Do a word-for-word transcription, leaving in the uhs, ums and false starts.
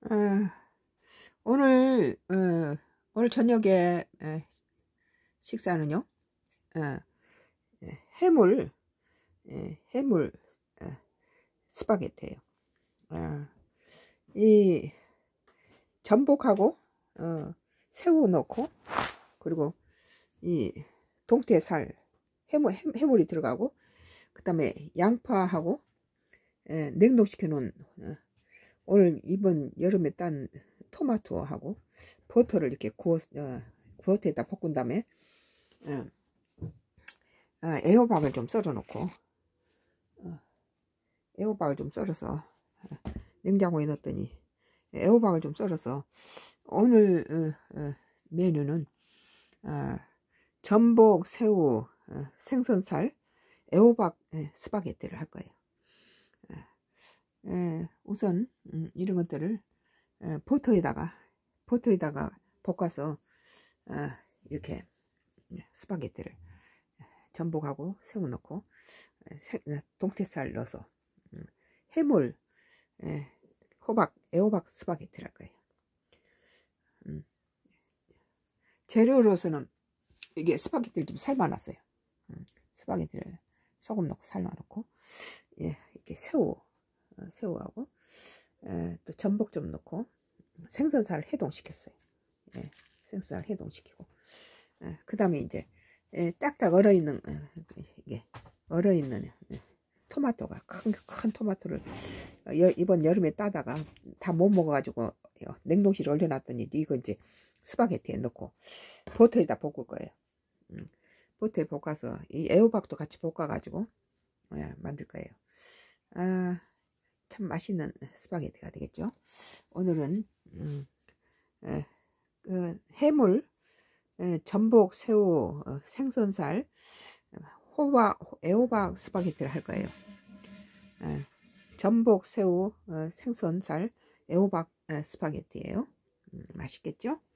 어, 오늘 어, 오늘 저녁에 에, 식사는요. 어, 에, 해물 에, 해물 어, 스파게티예요. 어, 이 전복하고 어, 새우 넣고, 그리고 이 동태살 해물 해, 해물이 들어가고, 그 다음에 양파하고 에, 냉동시켜 놓은 어, 오늘 이번 여름에 딴 토마토하고 버터를 이렇게 구워 어, 버터에다 볶은 다음에 어, 어, 애호박을 좀 썰어 놓고, 어, 애호박을 좀 썰어서 어, 냉장고에 넣었더니 애호박을 좀 썰어서 오늘 어, 어, 메뉴는 어, 전복, 새우, 어, 생선살, 애호박 에, 스파게티를 할 거예요. 에, 우선 음, 이런 것들을 에, 버터에다가 버터에다가 볶아서 어, 이렇게 스파게티를 전복하고 새우 넣고 새, 동태살 넣어서 음, 해물 에, 호박 애호박 스파게티를 할 거예요. 음, 재료로서는 이게 스파게티를 좀 삶아놨어요. 음, 스파게티를 소금 넣고 삶아놓고, 예, 이렇게 새우 어, 새우하고 에, 또 전복 좀 넣고 생선살을 해동시켰어요. 예, 생선살 해동시키고, 그 다음에 이제 에, 딱딱 얼어있는 어, 이게 얼어있는 에, 토마토가 큰, 큰 토마토를 여, 이번 여름에 따다가 다 못 먹어가지고 냉동실에 얼려놨더니 이거 이제 스파게티에 넣고 버터에다 볶을 거예요. 음, 버터에 볶아서 이 애호박도 같이 볶아가지고 예, 만들 거예요. 아, 참 맛있는 스파게티가 되겠죠. 오늘은 음, 에, 그 해물, 에, 전복, 새우, 어, 생선살, 호박, 애호박 스파게티를 할 거예요. 에, 전복, 새우, 어, 생선살, 애호박 에, 스파게티예요. 음, 맛있겠죠?